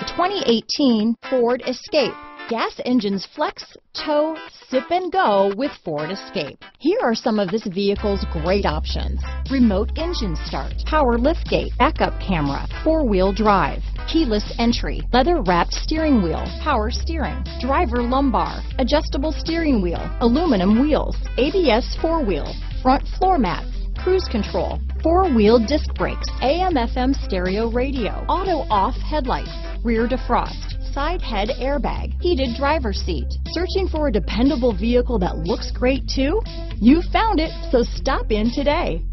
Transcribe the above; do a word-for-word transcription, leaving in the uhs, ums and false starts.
twenty eighteen Ford Escape. Gas engines flex, tow, sip and go with Ford Escape. Here are some of this vehicle's great options: remote engine start, power liftgate, backup camera, four-wheel drive, keyless entry, leather-wrapped steering wheel, power steering, driver lumbar, adjustable steering wheel, aluminum wheels, A B S four-wheel, front floor mats, cruise control, four-wheel disc brakes, A M F M stereo radio, auto-off headlights, rear defrost, side head airbag, heated driver seat. Searching for a dependable vehicle that looks great too? You found it, so stop in today.